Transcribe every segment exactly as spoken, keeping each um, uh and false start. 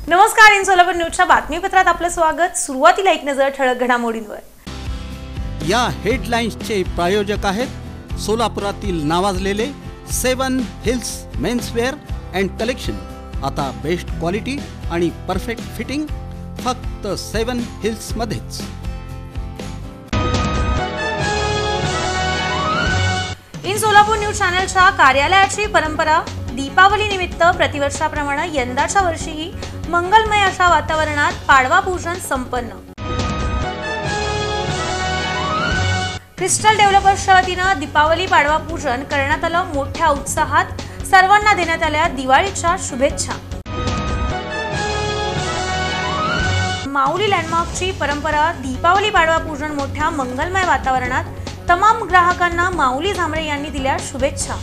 नमस्कार, इन सोलापूर न्यूजच्या बातमीपत्रात आपलं स्वागत। सुरुवातीला एक नजर ठळक घडामोडींवर। या हेडलाइन्सचे प्रायोजक आहेत सोलापुरातील नावाजलेले Seven Hills menswear and collection. आता बेस्ट क्वालिटी आणि परफेक्ट फिटिंग फक्त सेवन हिल्स मध्येच। इन सोलापूर न्यूज चॅनलच्या कार्यालयाची परंपरा दीपावली निमित्त प्रतिवर्षाप्रमाणे यंदाच्या वर्षीही मंगलमय अशा वातावरणात पाडवा पूजन संपन्न। क्रिस्टल डेव्हलपर्सच्या वतीने दीपावली पाडवा पूजन करण्यात आलं। मोठ्या उत्साहात सर्वांना देण्यात आल्या दिवाळीच्या शुभेच्छा। माऊली लँडमार्कची परंपरा दीपावली पाडवा पूजन मोठ्या मंगलमय वातावरणात तमाम ग्राहकांना माऊली झांबरे यांनी दिल्या शुभेच्छा।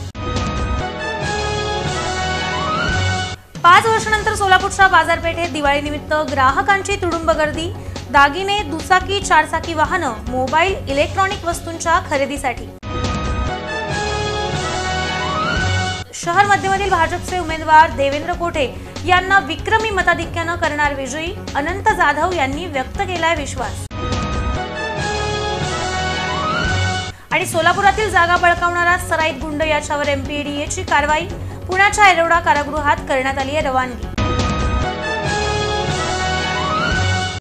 पाच वर्षानंतर सोलापूरच्या बाजारपेठेत दिवाळी निमित्त ग्राहकांची तुडुंब गर्दी। दागिने, दुचाकी, चारचाकी वाहनं, मोबाईल, इलेक्ट्रॉनिक वस्तूंच्या खरेदीसाठी। शहर मध्यमधील भाजपचे उमेदवार देवेंद्र कोठे यांना विक्रमी मताधिक्याने करणार विजयी। अनंत जाधव यांनी व्यक्त केलाय विश्वास। आणि सोलापुरातील जागा बळकावणारा सराईत गुंड याच्यावर एमपीडीएची कारवाई। पुण्याच्या एरोडा कारागृहात करण्यात आली आहे रवानगी।